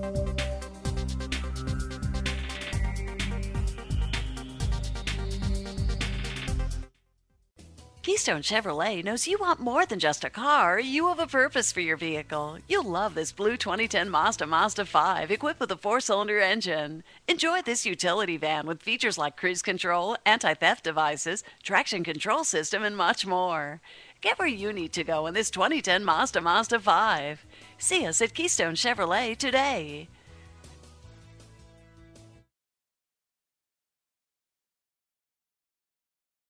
Keystone Chevrolet knows you want more than just a car. You have a purpose for your vehicle. You'll love this blue 2010 MAZDA5 equipped with a 4-cylinder engine. Enjoy this utility van with features like cruise control, anti-theft devices, traction control system, and much more. Get where you need to go in this 2010 Mazda MAZDA5. See us at Keystone Chevrolet today.